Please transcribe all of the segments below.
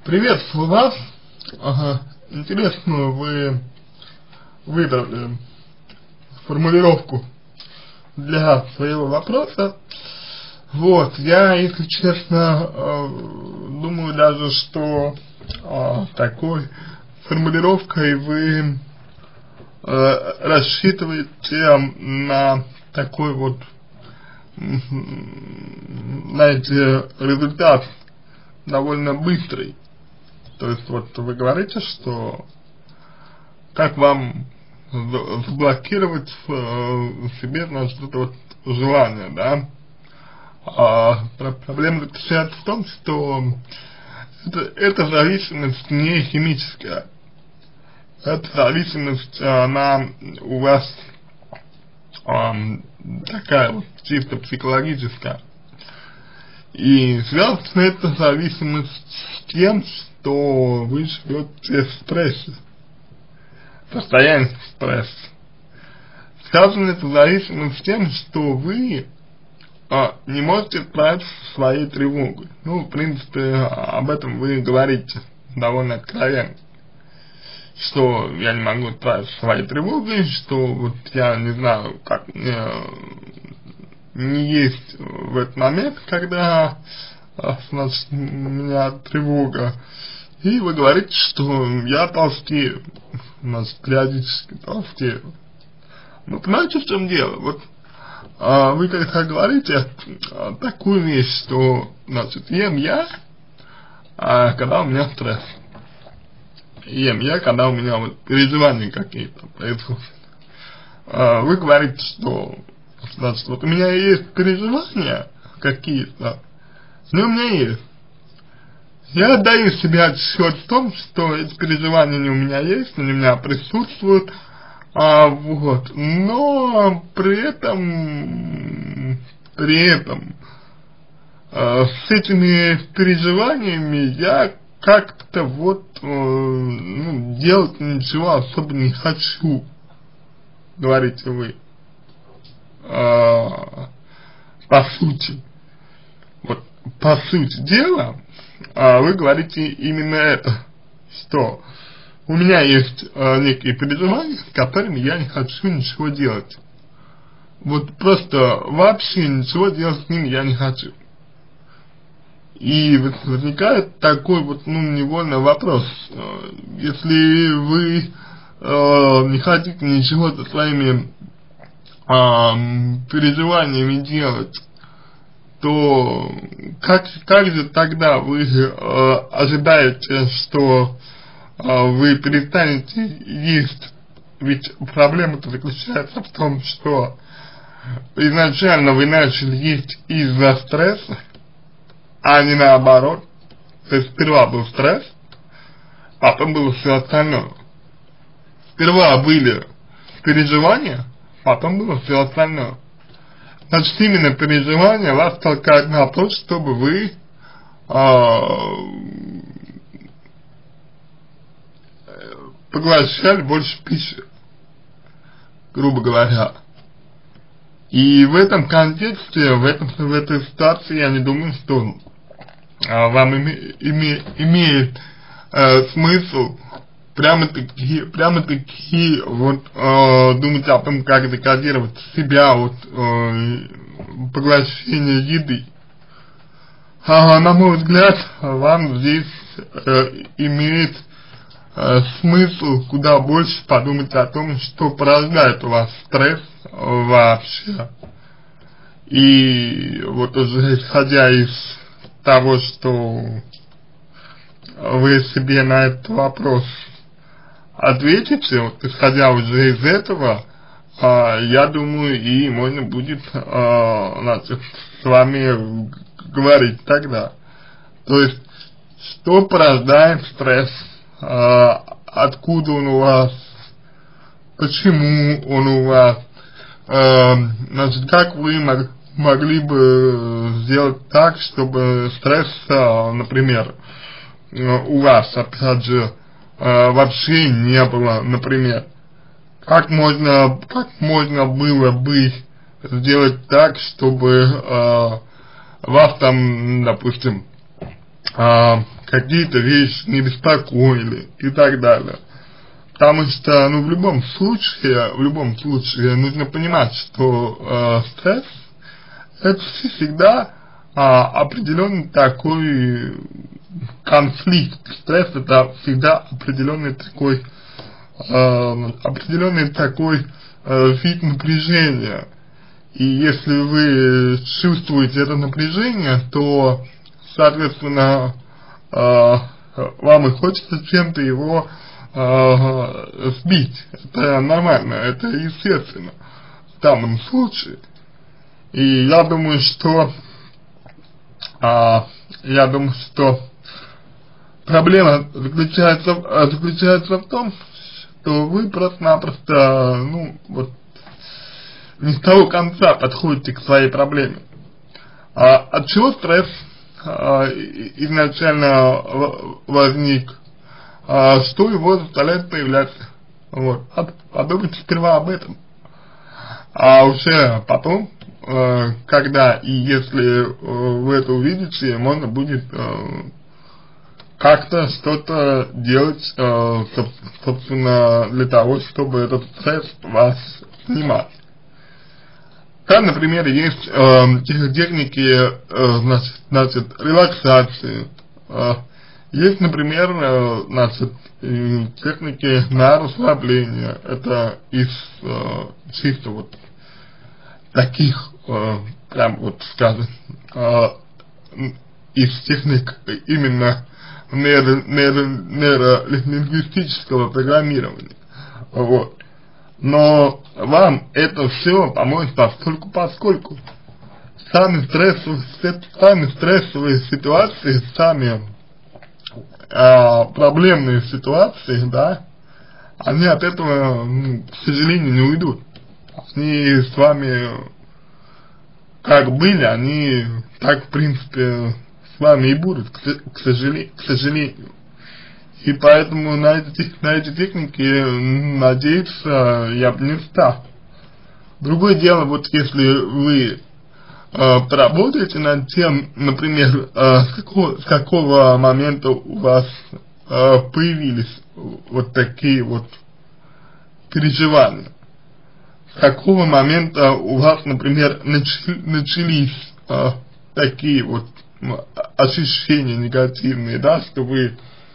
Приветствую вас. Ага. Интересную вы выбрали формулировку для своего вопроса. Вот, я, если честно, думаю даже, что такой формулировкой вы рассчитываете на такой вот, знаете, результат довольно быстрый. То есть вот вы говорите, что как вам заблокировать в себе, значит, это вот желание, да? Проблема заключается в том, что эта зависимость не химическая. Эта зависимость, она у вас такая вот чисто психологическая. И связана эта зависимость с тем, что вы живете в стрессе, в состоянии стресса. Связана эта зависимость с тем, что вы не можете справиться со своей тревогой. Ну, в принципе, об этом вы говорите довольно откровенно. Что я не могу справиться со своей тревогой, что вот я не знаю, как мне не есть в этот момент, когда, значит, у меня тревога. И вы говорите, что я толстею, значит, периодически толстею. Ну, понимаете, в чем дело? Вот вы когда говорите такую вещь, что, значит, ем я, когда у меня стресс. Ем я, когда у меня вот переживания какие-то происходят. Вы говорите, что, значит, вот у меня есть переживания какие-то, но у меня есть. Я отдаю себе отсчет в том, что эти переживания не у меня есть, они у меня присутствуют, вот, но при этом с этими переживаниями я как-то вот делать ничего особо не хочу, говорите вы, по сути. Вот, по сути дела, вы говорите именно это, что у меня есть некие переживания, с которыми я не хочу ничего делать. Вот просто вообще ничего делать с ними я не хочу. И возникает такой вот, невольный вопрос. Если вы не хотите ничего со своими переживаниями делать, то как же тогда вы ожидаете, что вы перестанете есть? Ведь проблема-то заключается в том, что изначально вы начали есть из-за стресса, а не наоборот. То есть сперва был стресс, потом было все остальное. Сперва были переживания, потом было все остальное. Значит, именно переживания вас толкают на то, чтобы вы поглощали больше пищи, грубо говоря. И в этом контексте, в этой ситуации, я не думаю, что вам имеет смысл прямо-таки вот думать о том, как декодировать себя от поглощения еды. На мой взгляд, вам здесь имеет смысл куда больше подумать о том, что порождает у вас стресс вообще. И вот уже исходя из того, что вы себе на этот вопрос ответите, вот исходя уже из этого, я думаю, и можно будет, значит, с вами говорить тогда. То есть, что порождает стресс, откуда он у вас, почему он у вас, значит, как вы могли бы сделать так, чтобы стресс, например, у вас, опять же, вообще не было, например. Как можно было бы сделать так, чтобы вас там, допустим, какие-то вещи не беспокоили и так далее. Потому что, ну, в любом случае нужно понимать, что стресс это всегда определенный такой конфликт. Стресс это всегда определенный такой вид напряжения. И если вы чувствуете это напряжение, то, соответственно, вам и хочется чем-то его сбить. Это нормально, это естественно в данном случае. И я думаю, что проблема заключается в том, что вы просто-напросто, ну, вот, не с того конца подходите к своей проблеме. От чего стресс изначально возник? Что его заставляет появляться? Вот. Подумайте сперва об этом. А уже потом, когда и если вы это увидите, можно будет как-то что-то делать, собственно, для того, чтобы этот стресс вас снимать. Там, например, есть техники, значит, релаксации, есть, например, значит, техники на расслабление. Это из чисто вот таких, прям вот скажем, из техник именно нейролингвистического программирования. Вот. Но вам это все поможет поскольку сами стрессовые ситуации, сами проблемные ситуации, да, они от этого, ну, к сожалению, не уйдут. Они с вами как были, они так, в принципе, с вами и будут, к сожалению. И поэтому на эти техники надеяться я бы не стал. Другое дело, вот если вы поработаете над тем, например, с какого момента у вас появились вот такие вот переживания, с какого момента у вас, например, начались такие вот ощущения негативные, да, что вы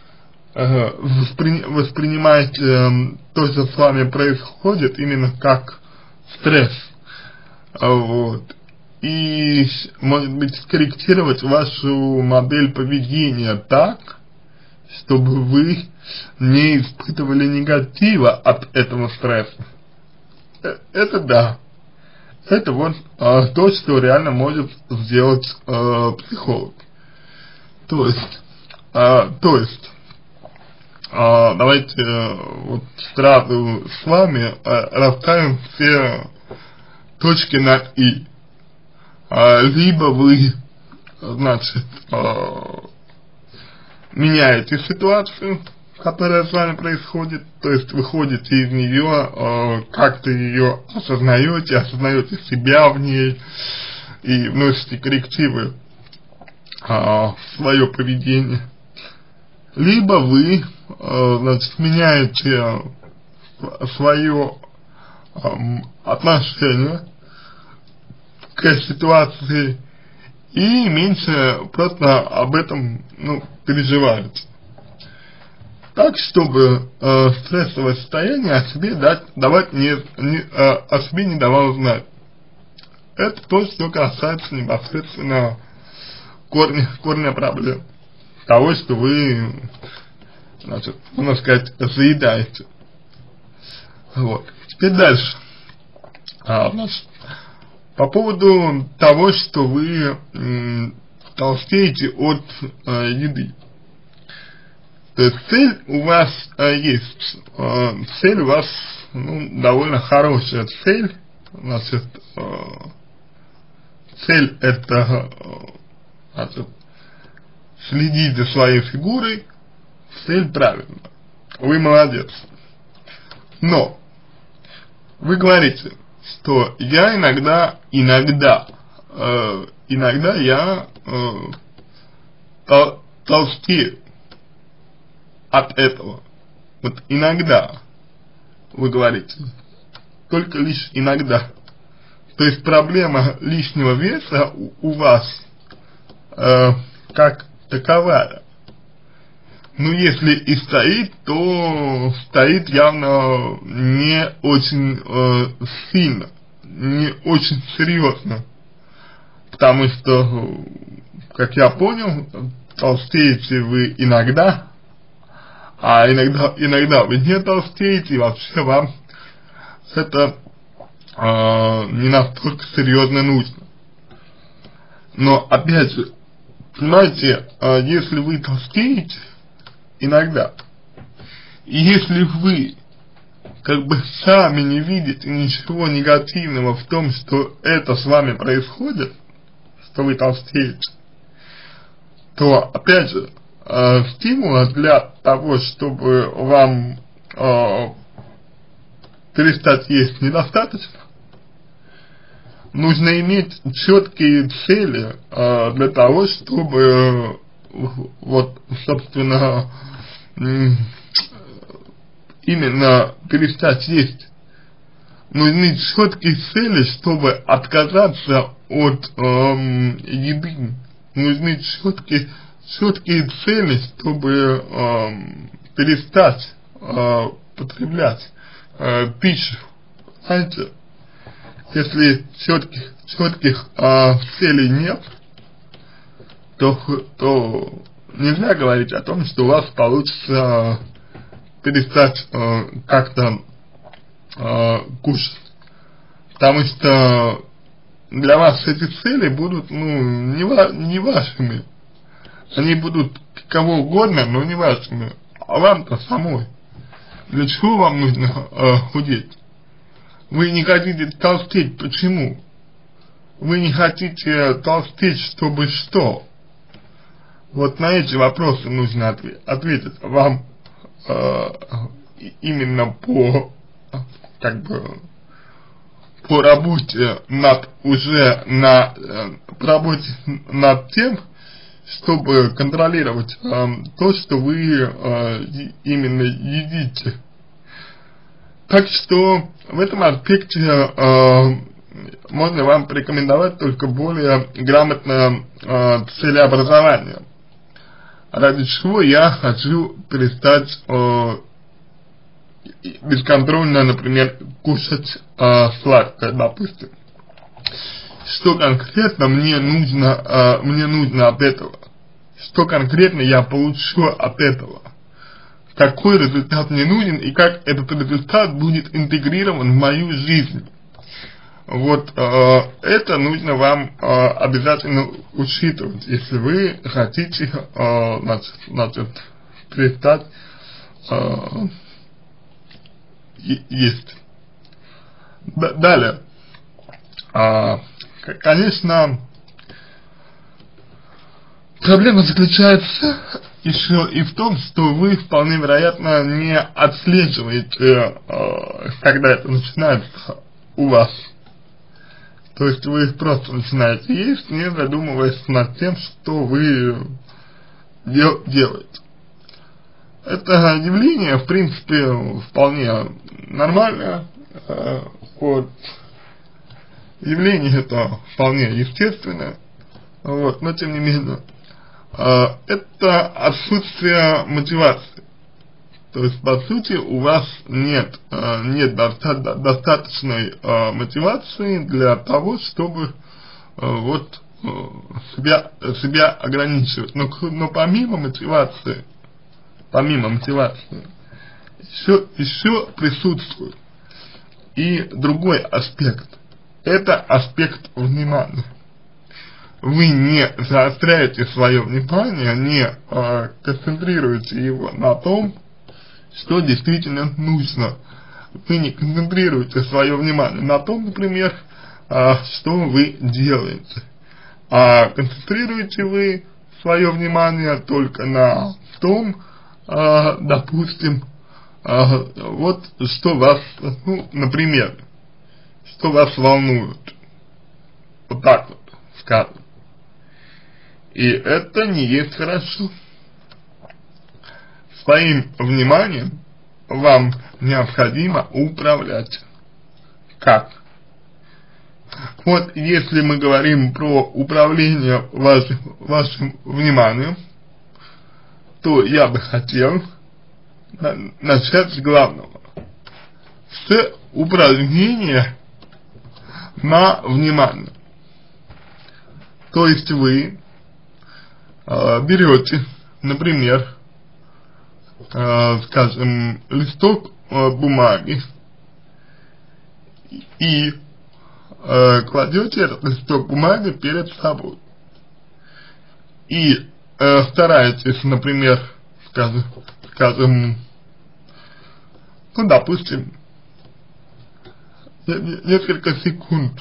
воспринимаете то, что с вами происходит, именно как стресс, вот, и, может быть, скорректировать вашу модель поведения так, чтобы вы не испытывали негатива от этого стресса. Это да. Это вот то, что реально может сделать психолог. То есть, давайте вот сразу с вами расставим все точки над «и». Либо вы, значит, меняете ситуацию, которая с вами происходит, то есть выходите из нее, как-то ее осознаете себя в ней и вносите коррективы в свое поведение. Либо вы, значит, меняете свое отношение к ситуации и меньше просто об этом, ну, переживаете. Так, чтобы стрессовое состояние о себе не давало знать. Это то, что касается непосредственно корня проблем. Того, что вы, значит, можно сказать, заедаете. Вот. Теперь дальше. Значит, по поводу того, что вы толстеете от еды. То есть цель у вас есть. Цель у вас, ну, довольно хорошая цель. Значит, цель это, значит, следить за своей фигурой. Цель правильная. Вы молодец. Но вы говорите, что я иногда я толстею. от этого. Вот иногда, вы говорите, только лишь иногда. То есть проблема лишнего веса у вас как таковая. Ну, если и стоит, то стоит явно не очень сильно, не очень серьезно. Потому что, как я понял, толстеете вы иногда, а иногда вы не толстеете, и вообще вам это не настолько серьезно нужно. Но, опять же, понимаете, если вы толстеете иногда, и если вы как бы сами не видите ничего негативного в том, что это с вами происходит, что вы толстеете, то, опять же, стимула для того, чтобы вам перестать есть, недостаточно. Нужно иметь четкие цели для того, чтобы вот, собственно, именно перестать есть. Нужны четкие цели, чтобы отказаться от еды. Нужны четкие цели, чтобы перестать потреблять пищу. Знаете, если четких целей нет, то нельзя говорить о том, что у вас получится перестать как-то кушать. Потому что для вас эти цели будут, ну, не вашими. Они будут кого угодно, но не вашими. А вам-то самой. Для чего вам нужно худеть? Вы не хотите толстеть. Почему? Вы не хотите толстеть, чтобы что? Вот на эти вопросы нужно ответить вам именно по работе над тем, чтобы контролировать то, что вы именно едите. Так что в этом аспекте можно вам порекомендовать только более грамотное целеобразование. Ради чего я хочу перестать бесконтрольно, например, кушать сладкое, допустим. Что конкретно мне нужно от этого? Что конкретно я получу от этого? Какой результат мне нужен и как этот результат будет интегрирован в мою жизнь? Вот это нужно вам обязательно учитывать, если вы хотите перестать есть. Далее, конечно, проблема заключается еще и в том, что вы вполне вероятно не отслеживаете, когда это начинается у вас. То есть вы просто начинаете есть, не задумываясь над тем, что вы делаете. Это явление, в принципе, вполне нормальное. Вот. Явление это вполне естественное. Вот. Но тем не менее, это отсутствие мотивации. То есть, по сути, у вас нет достаточной мотивации для того, чтобы вот себя ограничивать. Но помимо мотивации еще присутствует и другой аспект. Это аспект внимания. Вы не заостряете свое внимание, не концентрируете его на том, что действительно нужно. Вы не концентрируете свое внимание на том, например, что вы делаете. А концентрируете вы свое внимание только на том, допустим, вот что вас, ну, например, что вас волнует. Вот так вот скажем. И это не есть хорошо. своим вниманием вам необходимо управлять. Как? Вот если мы говорим про управление вашим вниманием, то я бы хотел начать с главного. С упражнения на внимание. То есть вы берете, например, скажем, листок бумаги и кладете этот листок бумаги перед собой. И стараетесь, например, скажем, ну, допустим, несколько секунд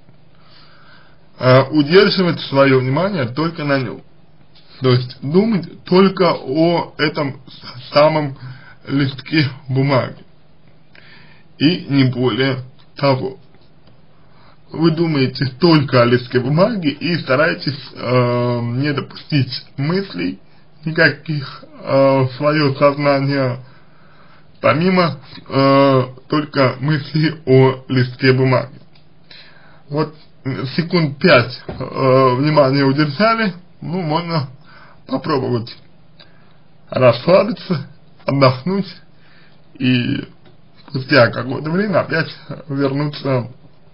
удерживать свое внимание только на нем. То есть думать только о этом самом листке бумаги. И не более того. Вы думаете только о листке бумаги и стараетесь не допустить мыслей никаких в свое сознание, помимо только мыслей о листке бумаги. Вот секунд 5 внимание удержали, ну, можно попробовать расслабиться, отдохнуть и спустя какое-то время опять вернуться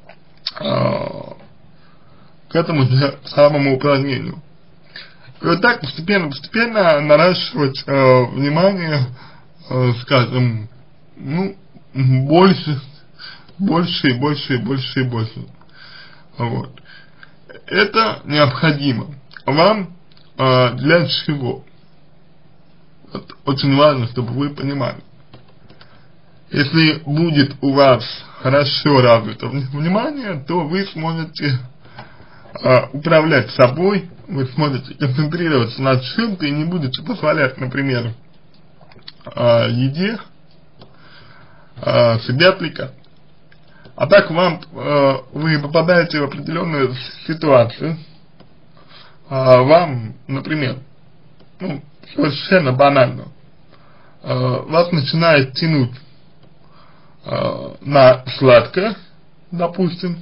к этому же самому упражнению. И вот так постепенно наращивать внимание, скажем, ну, больше и больше. Вот. Это необходимо вам для чего? Вот, очень важно, чтобы вы понимали. Если будет у вас хорошо развито внимание, то вы сможете управлять собой, вы сможете концентрироваться над чем-то и не будете позволять, например, еде себя отвлекать. А так вы попадаете в определенную ситуацию, вам, например, ну, совершенно банально, вас начинает тянуть на сладкое, допустим,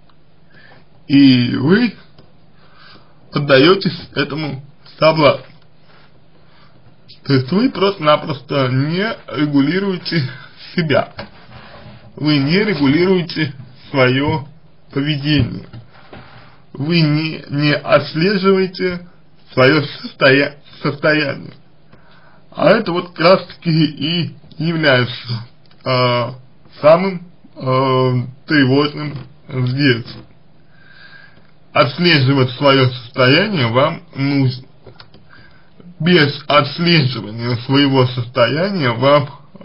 и вы поддаетесь этому соблазну. То есть вы просто-напросто не регулируете себя, вы не регулируете свое поведение, вы не отслеживаете свое состояние. А это вот как раз таки и является самым тревожным здесь. Отслеживать свое состояние вам нужно. Без отслеживания своего состояния вам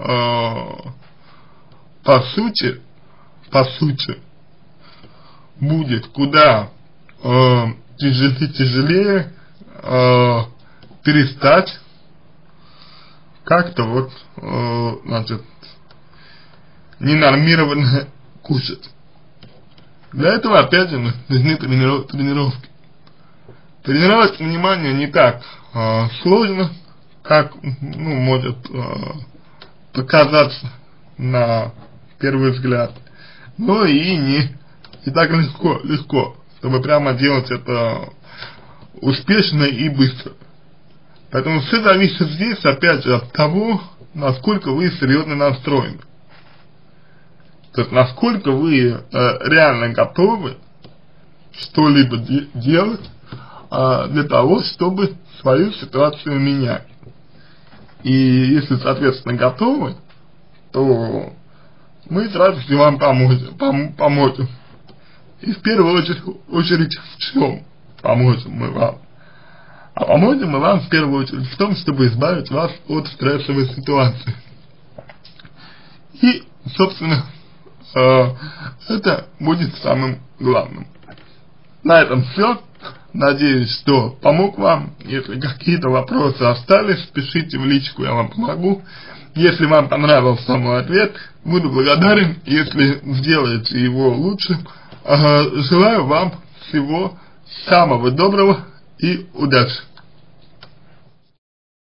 по сути будет куда тяжелее перестать как-то вот значит ненормированно кушать. Для этого опять же нужны тренировки. Тренировать внимание не так сложно, как может показаться на первый взгляд, но и не так легко, чтобы прямо делать это успешно и быстро. Поэтому все зависит здесь опять же от того, насколько вы серьезно настроены. То есть насколько вы реально готовы что-либо делать для того, чтобы свою ситуацию менять. И если, соответственно, готовы, то мы с радостью вам поможем. И в первую очередь в чем поможем мы вам? А поможем мы вам в первую очередь в том, чтобы избавить вас от стрессовой ситуации. И, собственно, это будет самым главным. На этом все. Надеюсь, что помог вам. Если какие-то вопросы остались, пишите в личку, я вам помогу. Если вам понравился мой ответ, буду благодарен, если сделаете его лучше. Желаю вам всего самого доброго и удачи.